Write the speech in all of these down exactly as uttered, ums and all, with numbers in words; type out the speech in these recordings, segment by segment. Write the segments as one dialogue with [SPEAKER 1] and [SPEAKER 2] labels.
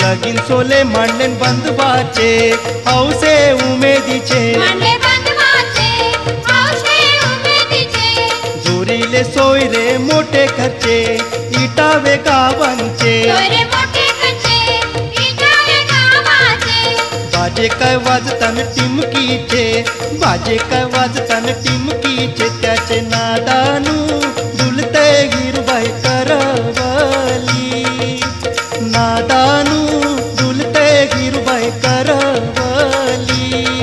[SPEAKER 1] लगीन सोले मांडले बंधवाचे हौसे उमेदीचे जोरीले सोयरे मोठे खर्चे इटावे गावांचे बाजे काय वाजतान टिमकीचे बाजे काय वाजतान टिमकीचे त्याचे नादानू डुलते गिरबाई करवली नादानू डुलते गिरबाई करवली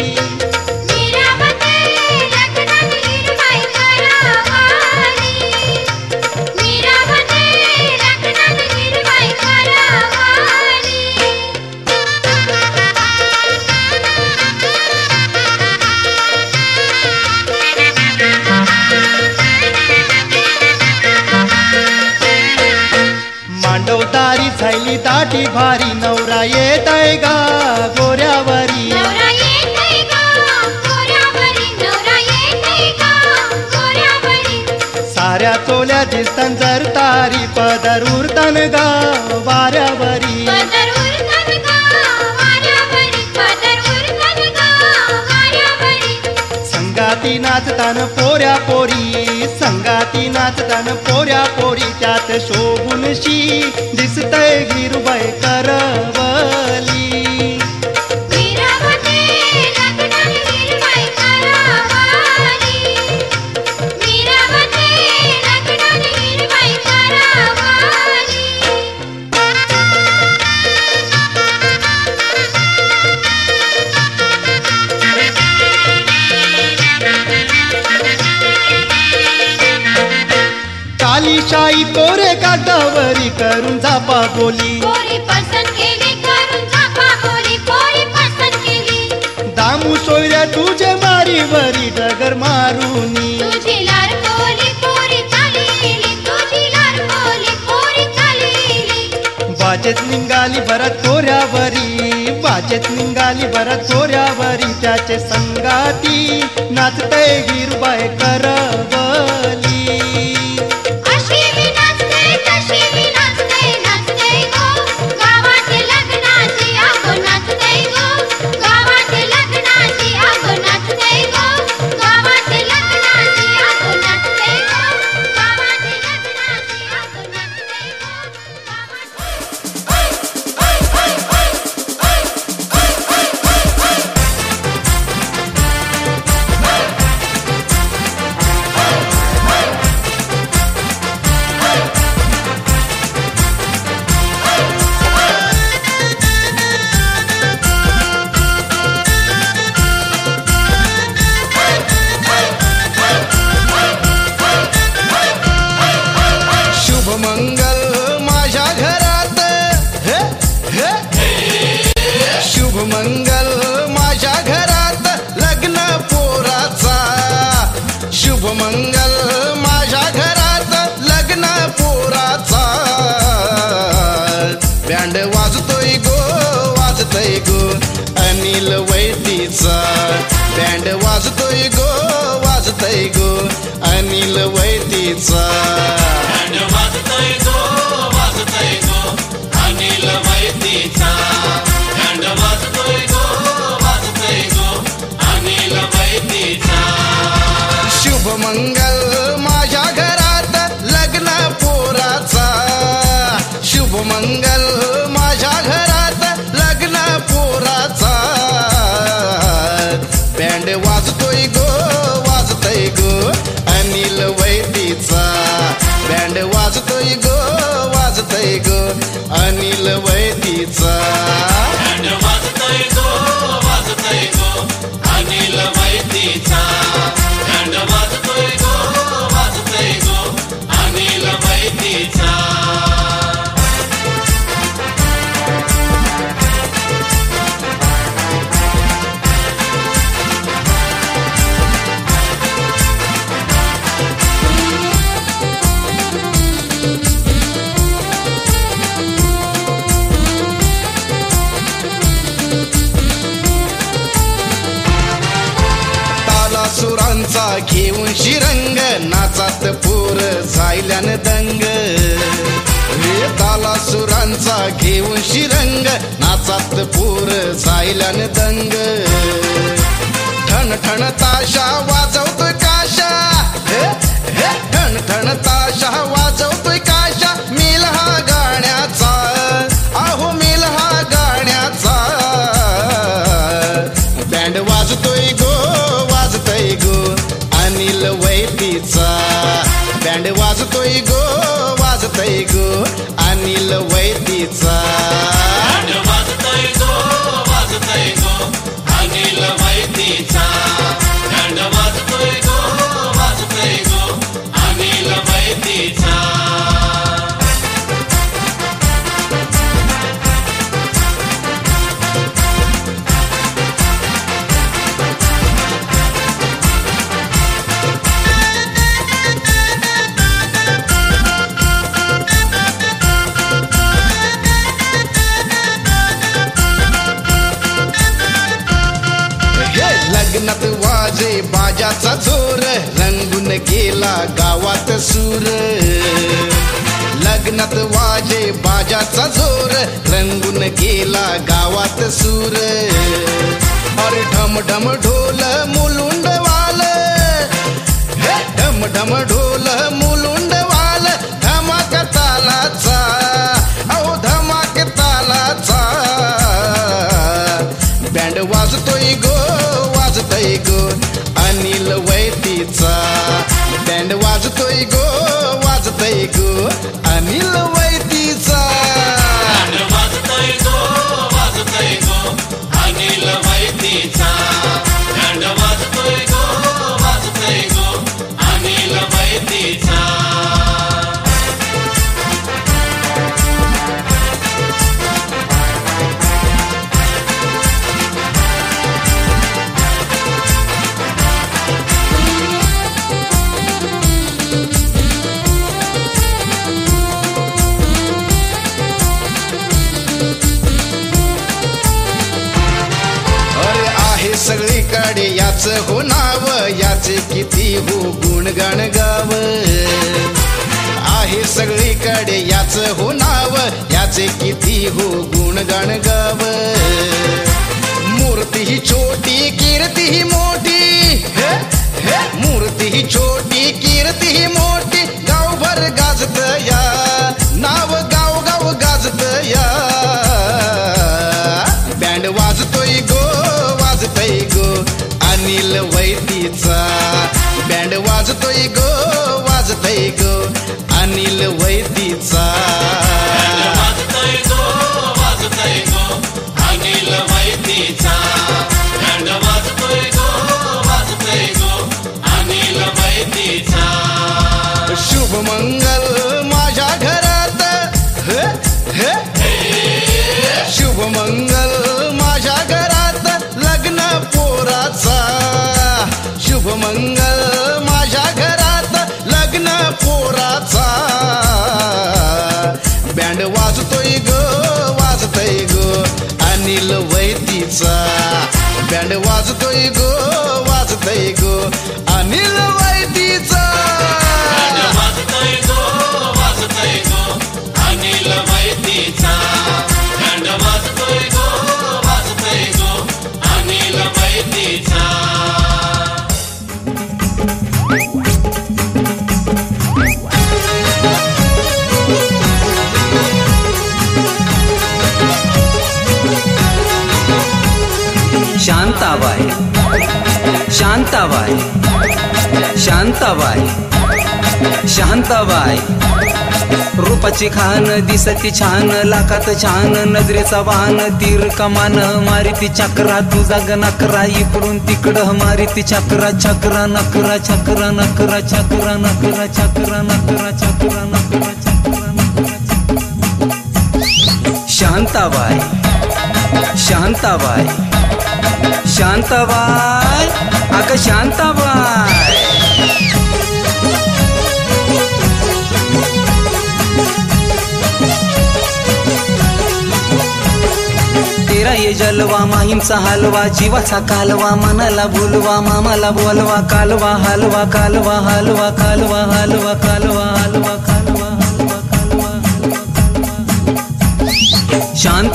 [SPEAKER 1] मांडवदारी झाली दाटी भारी नवरा येत आहे गा गोऱ्यावरी साऱ्या चोल्या दिसतान जरतारी पदर उरतान गा वाऱ्यावरी संगाती नाचतान पोऱ्या पोरी संगाती नाचतान पोऱ्या पोरी त्यात शोभूनशी दिसतय गिरबाई करवली कालीशाई पोरे कागदावरी करून झापा बोली दामू सोयऱ्या तुझे मारीवरी डगर मारुनी बाजेत निघाली भरत चोऱ्यावरी बाजेत निघाली भरत चोऱ्यावरी त्याचे संगाती नाचते गिरबाई करवली
[SPEAKER 2] मंगल माझ्या घरात हे हे शुभ मंगल माझ्या घरात लग्न पोराचा शुभ मंगल माझ्या घरात लग्न पोराचा बँड वाजतोय गो वाजतोय गो अनिल वैतीचा बँड वाजतोय गो वाजतोय गो अनिल वैतीचा शुभ मंगल माझ्या घरात लग्न पोराचा शुभ मंगल माझ्या घरात लग्न पोराचा बँड वाजतोय गो वाजतोय गो अनिल वैतीचा बँड वाजतोय गो वाजतोय गो अनिल वैतीचा बँड वाजतोय गो वाजतोय गो अनिल वैतीचा बँड वाजतोय गो वाजतोय गो अनिल वैतीचा सुरांचा घेऊन शिरंग नाचात पूर जायल्यान दंग रे ताला वासुरांचा घेऊन शिरंग नाचात पूर जायल्यान दंग ठण ठण ताशा वाजवतोय काशा हे हे ठण ठण ताशा वाजवतोय काशा मिल हा गाण्याचा अहो मिल हा गाण्याचा बँड वाजतोय गो वाजतोय गो अनिल वैतीचा बँड वाजतोय गो वाजतोय गो अनिल वैतीचा
[SPEAKER 3] वाजतोय गो वाजतोय गो अनिल वैतीचा बँड वाजतोय गो वाजतोय गो अनिल वैतीचा
[SPEAKER 2] लग्नात वाजे बाजाचा जोर रंगून गेला गावात सूर लग्नात वाजे बाजाचा जोर रंगून गेला गावात सूर अरे ढम ढम ढोल मुलुंड वाल हे ढम ढम ढोल मुलुंड वाल धमाक तालाचा अहो धमाक तालाचा बँड वाजतोय गो वाजतोय गो अनिल वैतीचा बँड वाजतोय गो वाजतोय गो अनिल वैतीचा
[SPEAKER 3] वाजतोय गो वाजतोय गो अनिल वैतीचा बँड वाजतोय गो वाजतोय गो अनिल वैतीचा
[SPEAKER 2] सगळीकडे याच हो नाव याचे किती हो गुणगान गाव आहे सगळीकडे याच हो नाव याचे किती हो गुणगान गाव मूर्ती ही छोटी कीर्ती ही मोठी हे हे मूर्ती ही छोटी कीर्ती ही मोठी गावभर गाजत या नाव गाव गाव गाजत या बँड वाजतोय गो वाजतोय गो अनिल वैतीचा बँड वाजतोय गो वाजतोय गो अनिल वैतीचा
[SPEAKER 3] वाजतोय गो वाजतोय गो अनिल वैतीचा बँड वाजतोय गो वाजतोय गो अनिल वैतीचा
[SPEAKER 2] शुभ मंगल माझ्या घरात हे हे शुभ मंगल माझ्या घरात लग्न पोराचा शुभ मंगल माझ्या घरात लग्न पोराचा बँड वाजतोय गो वाजतोय गो अनिल वैतीचा बँड वाजतोय गो वाजतोय गो अनिल वैतीचा
[SPEAKER 3] वाजतोय गो वाजतोय गो अनिल वैतीचा बँड वाजतोय गो वाजतोय गो अनिल वैतीचा
[SPEAKER 4] शांताबाई शांताबाई शांताबाई शांताबाई रूपाची खान दिसती छान लाखात छान नजरेचा वाहन तीर कमान मारिती चक्रा तुझा ग नकरा इकडून तिकडं मारिती चक्रा चक्रा नकरा चक्रा नकरा चक्रा नकरा चक्रा नकरा चक्रा नकरा चक्रा नकरा शांताबाई शांताबाई शांताबाई अगं शांताबाई तेरा ये जलवा माहीमचा हलवा जीवाचा कालवा मनाला बोलवा मामाला बोलवा कालवा हलवा कालवा हलवा कालवा हलवा कालवा हलवा कालवा हलवा कालवा हलवा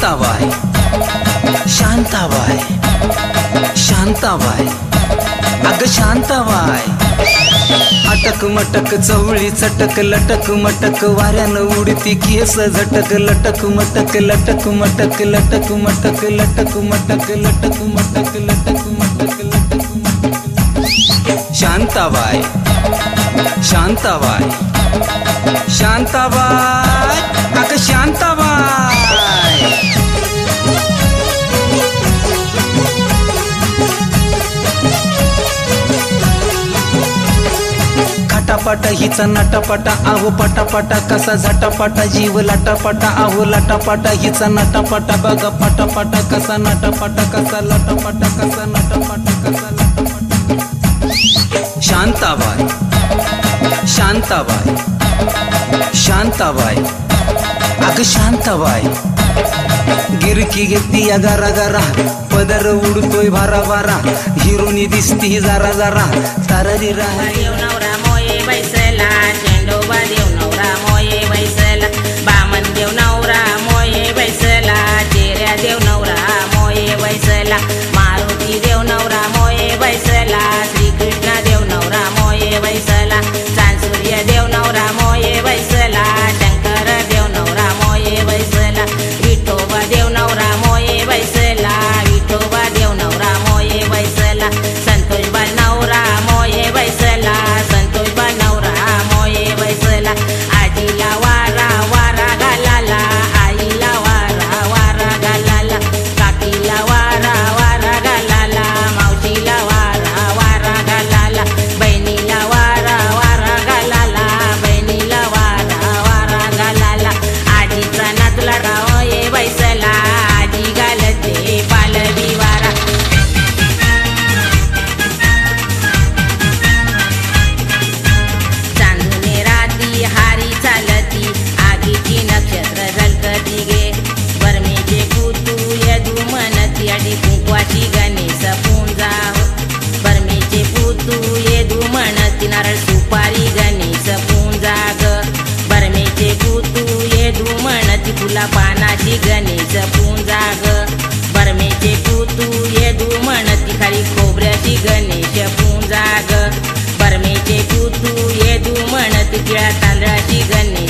[SPEAKER 4] शांताबाई शांताबाई शांताबाई अग शांताबाई अटक मटक चवळी चटक लटक मटक वाऱ्यानं उडती केस झटक लटक मटक लटक मटक लटक मटक लटक मटक लटक मटक लटक मटक लटक मटक शांताबाई शांताबाई शांताबाई अग शांताबाई खटापटा हिचा नटापटा आहो पटापटा कसा झटापटा जीव लाटापटा आहो लाटापटा हिचा नटापटा बघा पटापटा कसा नटापटा कसा लाटापटा कसा नटापटा कसा लाटापटा शांताबाई शांताबाई शांताबाई अग शांताबाई गिरकी घेतली या गारा गारा पदर उडतोय भारा भारा हिरोनी दिसती जरा जरा ताररी राहा
[SPEAKER 5] देव नवरा मोये बैसला शेंडोबा देव नवरा मोये बैसला बामन देव नवरा मोये बैसला चेऱ्या देव नवरा मोये बैसला मारुती देव नवरा मोये बैसला श्रीकृष्ण देव नवरा मोये बैसला सांसूर्य देव नवरा मोये बैसला शंकर देव नवरा मोये बैसला विठोबा देव नवरा मोये बैसला विठोबा देव नवरा मोये बैसला संतोष बा नवरा मोये बैसला संतोष बा नवरा मोये बैसला आजीला वारा वारा घालाला आईला वारा वारा घालाला काकीला वारा वारा घालाला मावशीला वारा वारा घालाला बहिणीला वारा वारा घालाला बहिणीला वारा वारा घालाला आजीचा नातूला मोये बैसला आजी घालते पालवी वारा चांदणे राती हारी चालती आगीची नक्षत्र झलकती गे बरमेचे पुतू यदू म्हणती अडी कुंकवाची गणेश पूंजा बरमेचे पुतू यदू म्हणती नारळ सुपारी गणेश पूंजा ग बरमेचे पुतू यदू म्हणती फुला पानाची गणेश पूंजा ग बरमेचे पुतू यदू म्हणती खाली खोबऱ्याची गणेश पूंजा ग बरमेचे पुतू यदू म्हणती तिळा तांदळाची गणेश